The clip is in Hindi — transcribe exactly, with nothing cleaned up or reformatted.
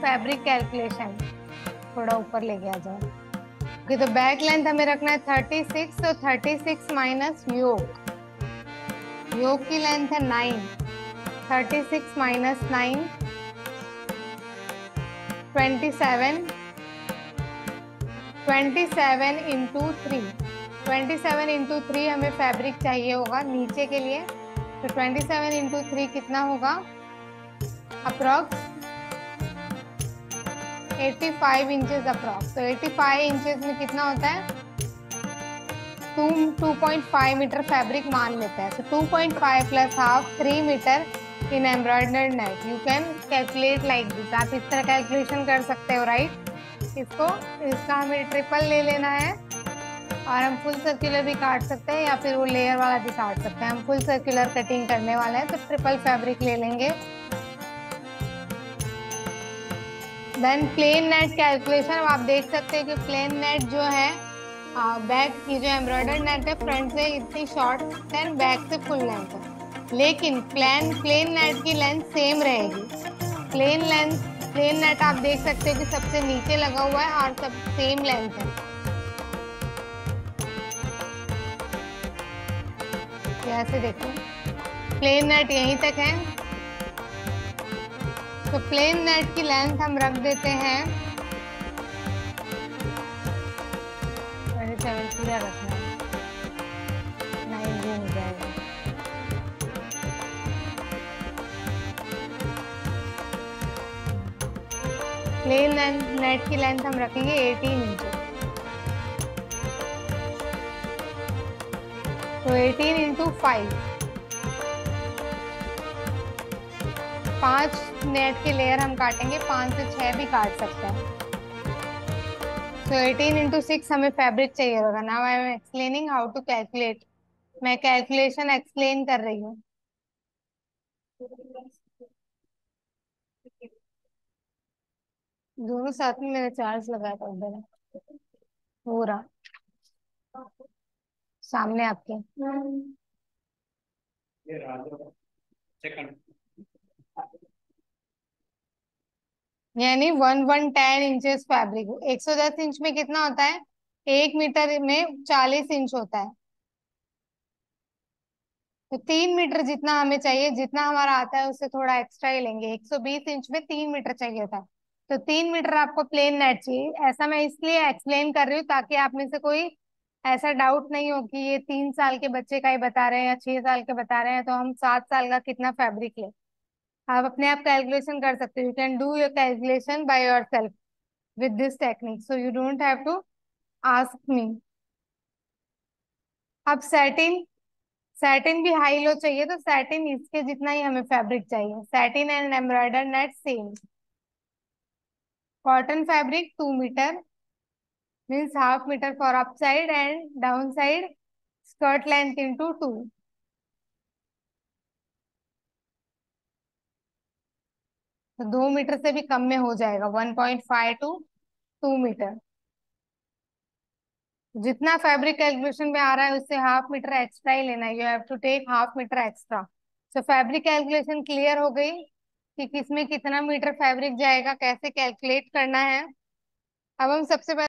फैब्रिक कैलकुलेशन, थोड़ा ऊपर लेके आ जाओ। ओके, तो बैक लेंथ हमें रखना है थर्टी सिक्स, तो thirty six minus yoke, yoke की लेंथ है nine, thirty six minus nine, twenty seven, twenty seven into three, twenty seven into three हमें फैब्रिक चाहिए होगा नीचे के लिए, तो ट्वेंटी सेवन इंटू थ्री कितना होगा, approx eighty five inches approx. तो एटी फाइव इंचेस में कितना होता है, two two point five metre fabric मान लेते हैं। तो two point five plus half, three metre in embroidered net. You can calculate like this, आप इस तरह कैलकुलेशन कर सकते हो, राइट। इसको इसका हमें ट्रिपल ले लेना है, और हम फुल सर्कुलर भी काट सकते हैं या फिर वो लेयर वाला भी काट सकते हैं। हम फुल सर्कुलर कटिंग करने वाले हैं, तो ट्रिपल फैब्रिक ले लेंगे। देन प्लेन नेट कैलकुलेशन, आप देख सकते हैं कि प्लेन नेट जो है, बैक की जो एम्ब्रॉयडर्ड नेट है फ्रंट से इतनी शॉर्ट देन बैक से फुल लेंथ है, लेकिन प्लेन प्लेन नेट की लेंथ सेम रहेगी। प्लेन लेंथ प्लेन नेट आप देख सकते हो कि सबसे नीचे लगा हुआ है और सब सेम लेंथ है। ऐसे देखो, प्लेन नेट यहीं तक है, तो प्लेन नेट की लेंथ हम रख देते हैं ट्वेंटी सेवन, पूरा रखना है, नाइन भी हो जाएगा। प्लेन नेट की लेंथ हम रखेंगे एटीन इंच, तो एटीन इंटू फाइव, पांच नेट के लेयर हम काटेंगे, पांच से छह भी काट सकते हैं। तो एटीन इंटू सिक्स हमें फैब्रिक चाहिए होगा। Now I am explaining how to calculate, मैं कैलकुलेशन एक्सप्लेन कर रही हूँ। दोनों साथ में मैंने चार्ज लगाया था उधर, हो रहा सामने आपके। यानी one one ten inches fabric, एक सौ दस इंच में कितना होता है, एक मीटर में चालीस इंच होता है। तो तीन मीटर जितना हमें चाहिए, जितना हमारा आता है उससे थोड़ा एक्स्ट्रा ही लेंगे। एक सौ बीस इंच में तीन मीटर चाहिए था, तो तीन मीटर आपको प्लेन नेट चाहिए। ऐसा मैं इसलिए एक्सप्लेन कर रही हूँ ताकि आप में से कोई ऐसा डाउट नहीं हो कि ये तीन साल के बच्चे का ही बता रहे हैं या छह साल के बता रहे हैं, तो हम सात साल का कितना फैब्रिक ले। आप अपने आप कैलकुलेशन कर सकते हो, you can do your calculation by yourself with this technique, so you don't have to ask me. अब सैटिन, सैटिन भी हाई लो चाहिए, तो सैटिन इसके जितना ही हमें फैब्रिक चाहिए। Satin and embroider net same. Cotton fabric two metre means half metre for up side and down side, skirt length into two. तो दो मीटर से भी कम में हो जाएगा, one point five two two metre. जितना फैब्रिक कैलकुलेशन में आ रहा है उससे हाफ मीटर एक्स्ट्रा ही लेना है, you have to take half metre extra. So fabric calculation clear हो गई कि किसमें कितना मीटर फैब्रिक जाएगा, कैसे कैलकुलेट करना है। अब हम सबसे पहले